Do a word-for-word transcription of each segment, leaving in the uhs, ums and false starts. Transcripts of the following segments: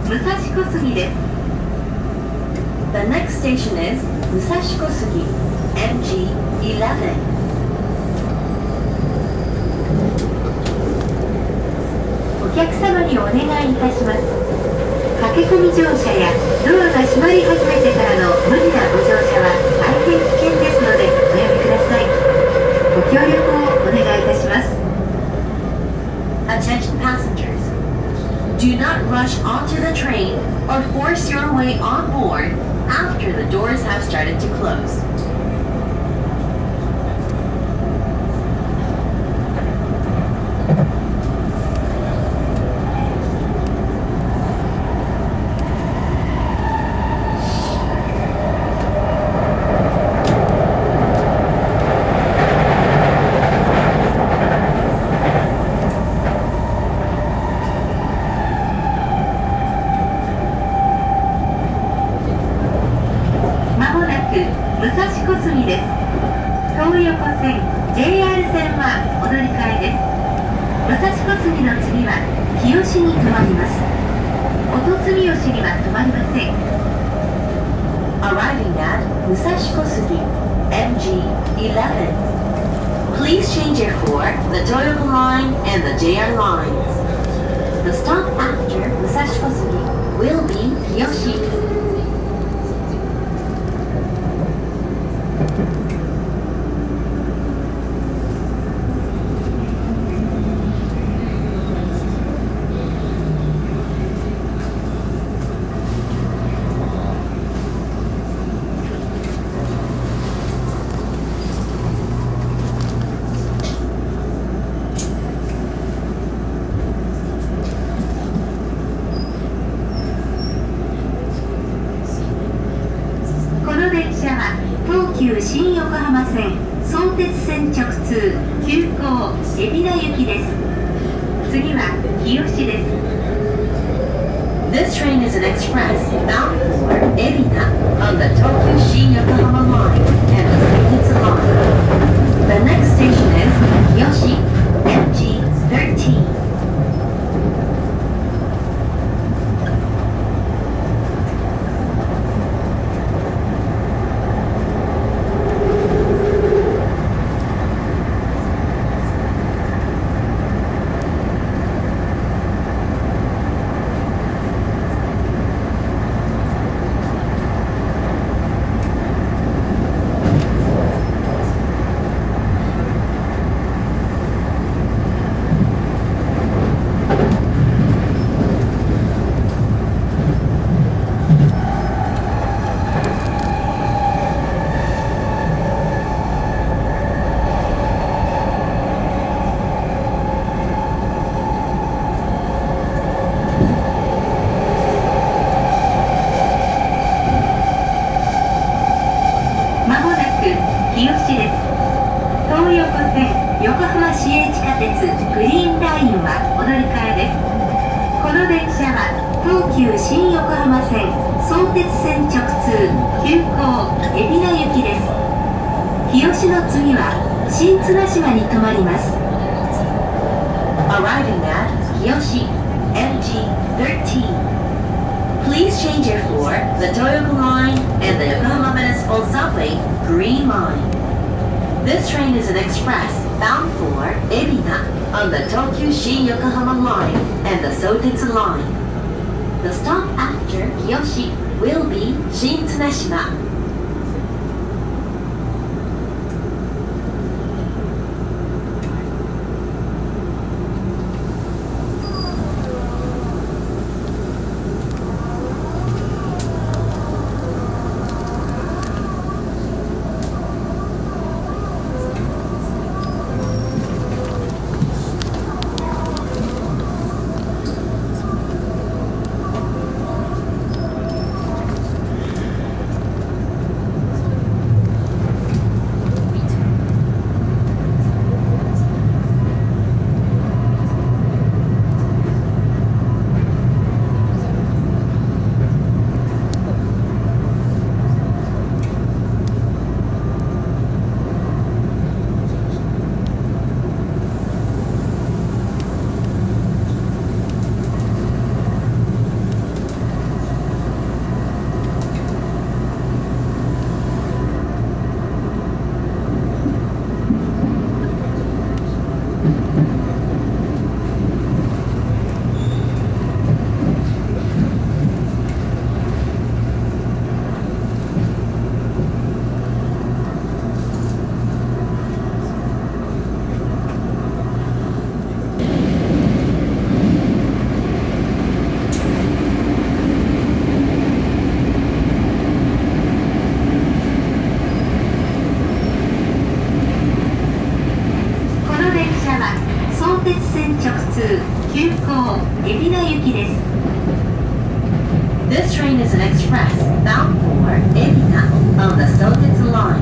武蔵小杉です。 The next station is Musashikosugi,エムジーじゅういち。 お客様にお願いいたします。駆け込み乗車やドアが閉まり始めてからの無理なご乗車は大変危険ですのでおやめください。ご協力をお願いいたします。 Attention passengers. Do not rush onto the train or force your way on board after the doors have started to close. 武蔵小杉です。東横線 ジェイアール 線はお乗り換えです。武蔵小杉の次は日吉に停まります。音住吉には停まりません。 Arriving at Musashikosugi, エムジーじゅういち。Please change it for the Toyoko Line and the ジェイアール lines. The stop after Musashikosugi will be Kiyoshi. 東急新横浜線相鉄線直通急行海老名行きです。次は日吉です。 This train is an express bound for Ebina on the Tokyo Shin-Yokohama line and the Seiketsu line. The next station is Kiyoshi, エムジーじゅうさん。 日吉です。東横線横浜市営地下鉄グリーンラインはお乗り換えです。この電車は東急新横浜線相鉄線直通急行海老名行きです。日吉の次は新綱島に停まります。 Arriving at Kiyoshi, エムジーじゅうさん。Please change it for the Toyoko Line and the Yokohama Municipal Subway Green Line. This train is an express bound for Ebina on the Tokyo Shin-Yokohama line and the Sotetsu line. The stop after Kiyoshi will be Shin-Tsunashima. ま鉄線直通急行海老名行きです。 This train is an express bound for Ebina on the Sotetsu line.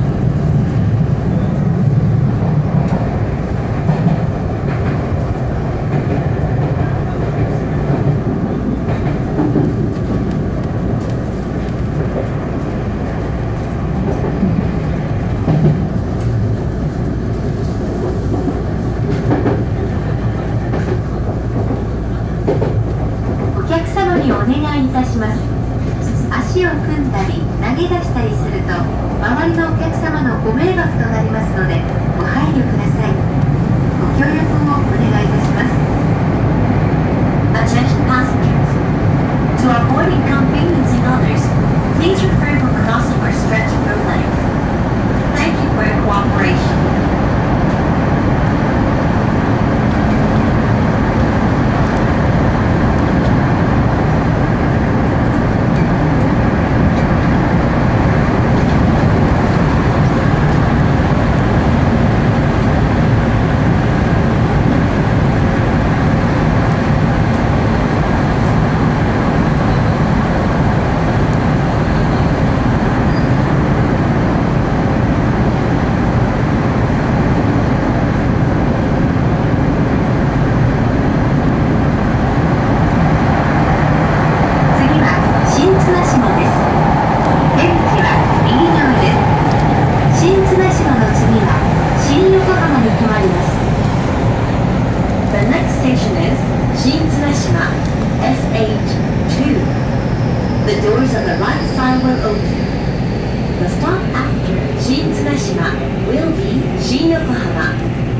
Yokohama.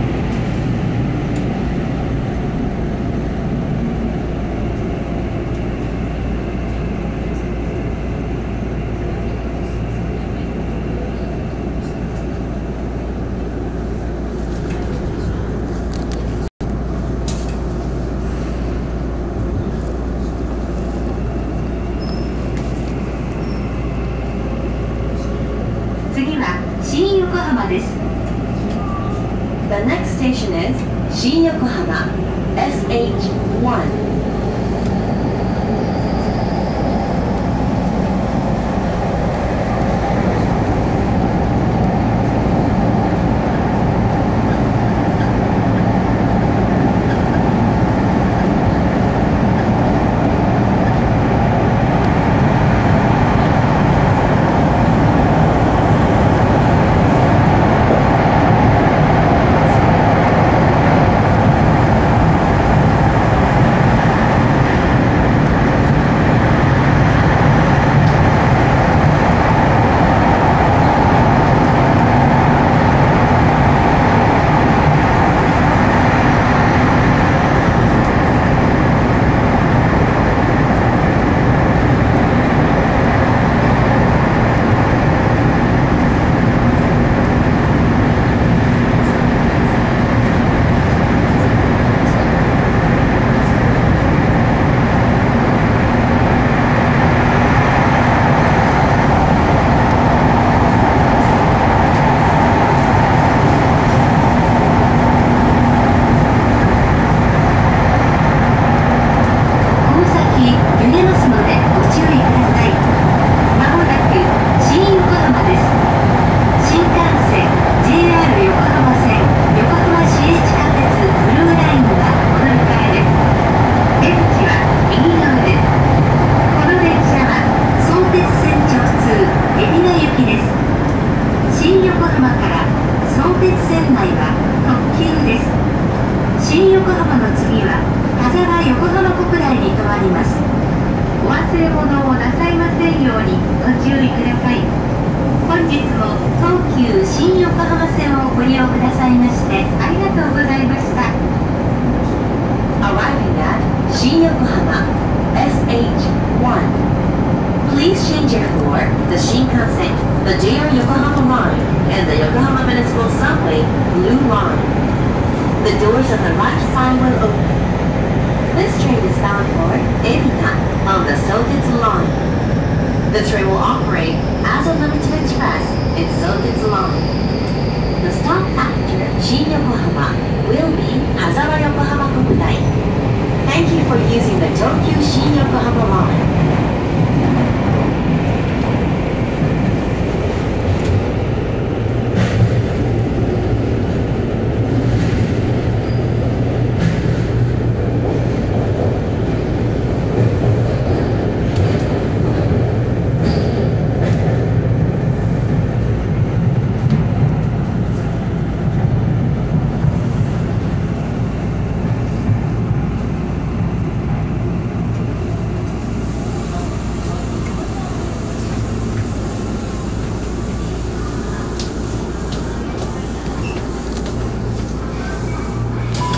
次は新横浜です。 The next station is 新横浜 エスエイチワン. Arriving at 新横浜 エスエイチワン. Please change your floor, the Shinkansen, the J R Yokohama Line, and the Yokohama Municipal Subway Blue Line. The doors on the right side will open. This train is bound for Ebina on the Sotetsu line. The train will operate as a limited express in Sotetsu line.